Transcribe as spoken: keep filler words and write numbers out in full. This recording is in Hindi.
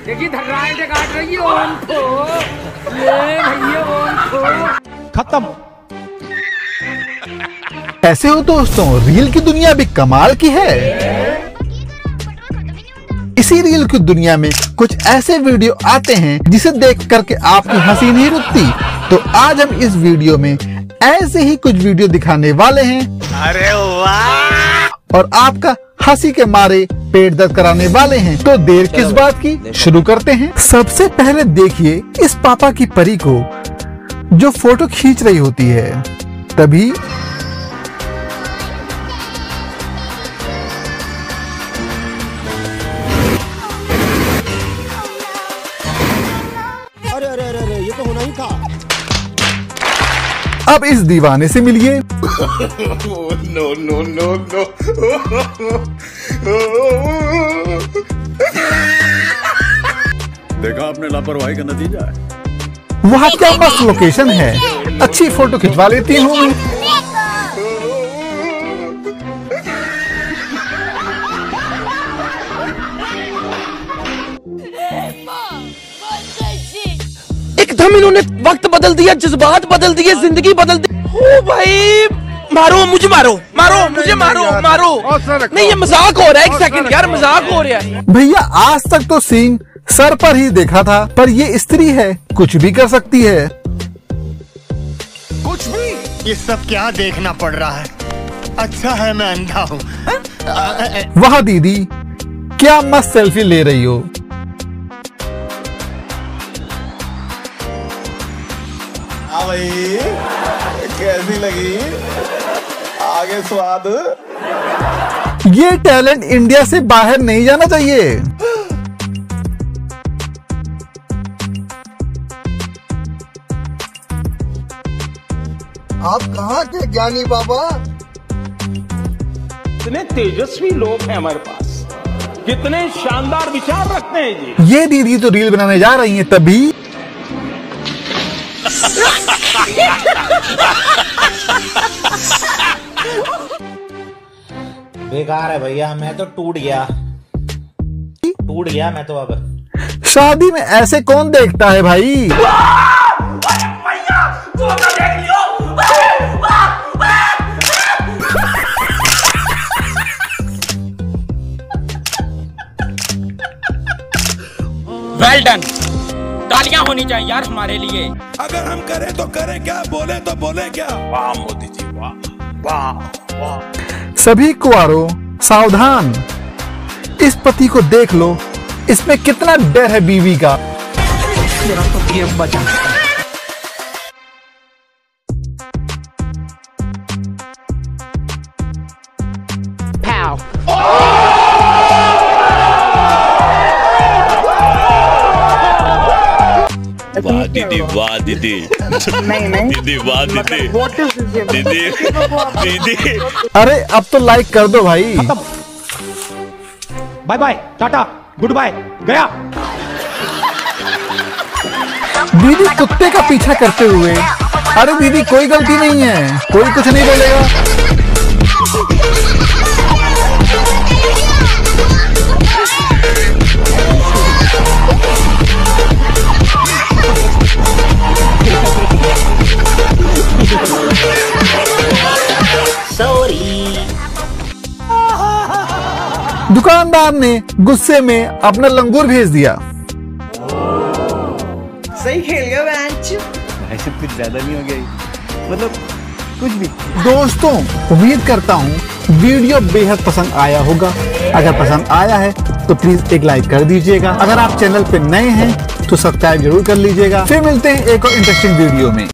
देखिए धर्राएं काट रही है ओम को। ये भैया ओम को खत्म। ऐसे हो दोस्तों, रील की दुनिया भी कमाल की है। इसी रील की दुनिया में कुछ ऐसे वीडियो आते हैं जिसे देख करके आपकी हंसी नहीं रुकती। तो आज हम इस वीडियो में ऐसे ही कुछ वीडियो दिखाने वाले हैं। अरे वाह! और आपका हंसी के मारे पेट दर्द कराने वाले हैं। तो देर किस बात की, शुरू करते हैं। सबसे पहले देखिए इस पापा की परी को जो फोटो खींच रही होती है। तभी अरे अरे अरे अरे ये तो होना ही था। अब इस दीवाने से मिलिए। No no no no. देखा आपने लापरवाही का नतीजा है। वहाँ क्या मस्त लोकेशन है, अच्छी फोटो खिंचवा लेती हूँ। एकदम इन्होंने वक्त बदल दिया, जज्बात बदल दिए, जिंदगी बदल दी। ओ भाई मारो मुझे, मारो मारो मुझे, मारो मारो। नहीं ये मजाक हो रहा है, एक सेकंड यार, मजाक हो रहा है। भैया आज तक तो सीन सर पर ही देखा था, पर ये स्त्री है, कुछ भी कर सकती है। कुछ भी। ये सब क्या देखना पड़ रहा है? अच्छा है मैं अंधा हूँ। वाह दीदी क्या मस्त सेल्फी ले रही हो। हाँ भाई कैसी लगी? आगे स्वाद। ये टैलेंट इंडिया से बाहर नहीं जाना चाहिए। आप कहाँ थे ज्ञानी बाबा? कितने तेजस्वी लोग हैं हमारे पास, कितने शानदार विचार रखते हैं जी। ये दीदी तो रील बनाने जा रही हैं, तभी बेकार है भैया, मैं तो टूट गया टूट गया मैं तो। अब शादी में ऐसे कौन देखता है भाई। वेल डन, तालियां होनी चाहिए यार हमारे लिए। अगर हम करें तो करें क्या, बोले तो बोले क्या। वाह मोदी जी वाह वाह वाह। सभी कुंवारों सावधान, इस पति को देख लो, इसमें कितना डर है बीवी का। बचा वाह दीदी वाह दीदी। नहीं नहीं दीदी वाह दीदी दीदी दीदी। अरे अब तो लाइक कर दो भाई। बाय बाय टाटा गुड बाय गया। दीदी कुत्ते का पीछा करते हुए। अरे दीदी कोई गलती नहीं है, कोई कुछ नहीं बोलेगा। दुकानदार ने गुस्से में अपना लंगूर भेज दिया। सही खेल गया बेंच। ऐसे कुछ ज्यादा नहीं हो गया, मतलब कुछ भी। दोस्तों उम्मीद करता हूँ वीडियो बेहद पसंद आया होगा। अगर पसंद आया है तो प्लीज एक लाइक कर दीजिएगा। अगर आप चैनल पे नए हैं तो सब्सक्राइब जरूर कर लीजिएगा। फिर मिलते हैं एक और इंटरेस्टिंग वीडियो में।